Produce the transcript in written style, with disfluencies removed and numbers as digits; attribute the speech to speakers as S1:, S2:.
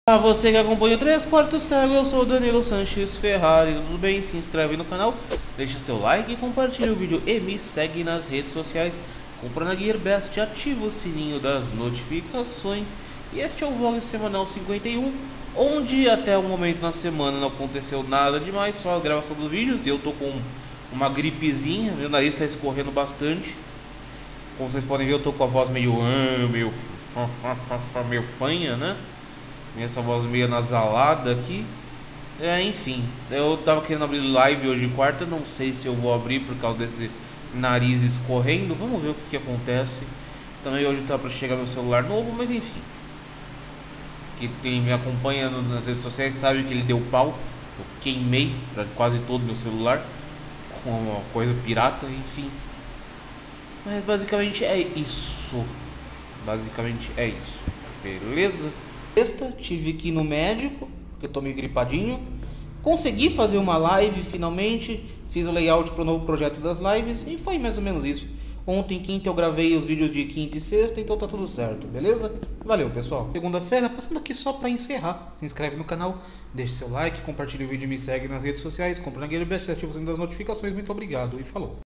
S1: Para você que acompanha o 3 Quartos Cego, eu sou o Danilo Sanches Ferrari, tudo bem? Se inscreve no canal, deixa seu like, compartilha o vídeo e me segue nas redes sociais. Compra na GearBest, ativa o sininho das notificações. E este é o vlog semanal 51, onde até o momento na semana não aconteceu nada demais, só a gravação dos vídeos. E eu tô com uma gripezinha, meu nariz está escorrendo bastante. Como vocês podem ver, eu tô com a voz meio fanha, né? Essa voz meio nasalada aqui. Enfim, eu tava querendo abrir live hoje quarta. Não sei se eu vou abrir por causa desse nariz escorrendo. Vamos ver o que acontece. Também hoje tá para chegar meu celular novo, mas enfim. Quem me acompanha nas redes sociais sabe que ele deu pau. Eu queimei pra quase todo meu celular com uma coisa pirata, enfim. Mas basicamente é isso. Beleza? Sexta, tive que ir no médico, porque eu tô meio gripadinho. Consegui fazer uma live finalmente. Fiz o layout para o novo projeto das lives e foi mais ou menos isso. Ontem, quinta, eu gravei os vídeos de quinta e sexta, então tá tudo certo, beleza? Valeu, pessoal. Segunda-feira, passando aqui só para encerrar. Se inscreve no canal, deixe seu like, compartilhe o vídeo e me segue nas redes sociais. Compre na GearBest, ativa o sininho das notificações. Muito obrigado e falou.